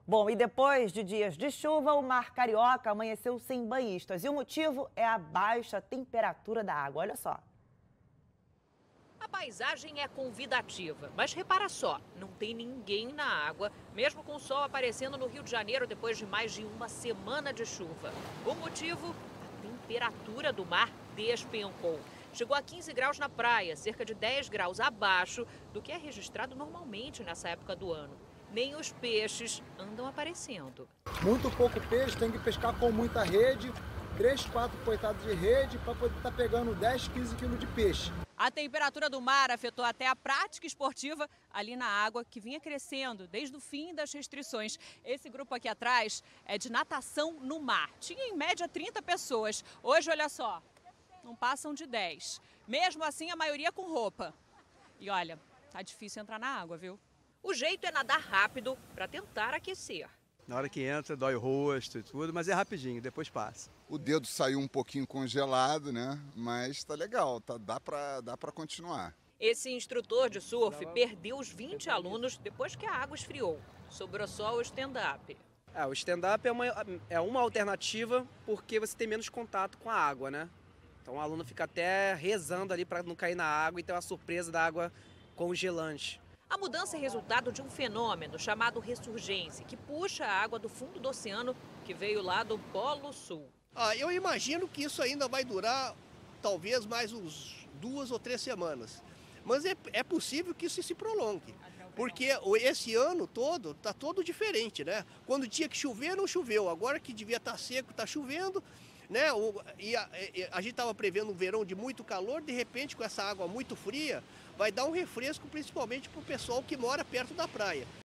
Bom, e depois de dias de chuva, o mar carioca amanheceu sem banhistas. E o motivo é a baixa temperatura da água. Olha só. A paisagem é convidativa, mas repara só, não tem ninguém na água, mesmo com o sol aparecendo no Rio de Janeiro depois de mais de uma semana de chuva. O motivo? A temperatura do mar despencou. Chegou a 15 graus na praia, cerca de 10 graus abaixo do que é registrado normalmente nessa época do ano. Nem os peixes andam aparecendo. Muito pouco peixe, tem que pescar com muita rede, 3, 4 coitados de rede para poder estar pegando 10, 15 quilos de peixe. A temperatura do mar afetou até a prática esportiva ali na água, que vinha crescendo desde o fim das restrições. Esse grupo aqui atrás é de natação no mar. Tinha em média 30 pessoas. Hoje, olha só, não passam de 10. Mesmo assim, a maioria com roupa. E olha, tá difícil entrar na água, viu? O jeito é nadar rápido para tentar aquecer. Na hora que entra, dói o rosto e tudo, mas é rapidinho, depois passa. O dedo saiu um pouquinho congelado, né? Mas tá legal, dá pra continuar. Esse instrutor de surf perdeu os 20 alunos depois que a água esfriou. Sobrou só o stand-up. O stand-up é uma alternativa porque você tem menos contato com a água, né? Então o aluno fica até rezando ali para não cair na água e ter uma surpresa da água congelante. A mudança é resultado de um fenômeno chamado ressurgência, que puxa a água do fundo do oceano que veio lá do Polo Sul. Eu imagino que isso ainda vai durar talvez mais uns 2 ou 3 semanas. Mas é possível que isso se prolongue. Porque esse ano todo está todo diferente, né? Quando tinha que chover, não choveu. Agora que devia estar seco, está chovendo, né? A gente estava prevendo um verão de muito calor, de repente com essa água muito fria, vai dar um refresco principalmente para o pessoal que mora perto da praia.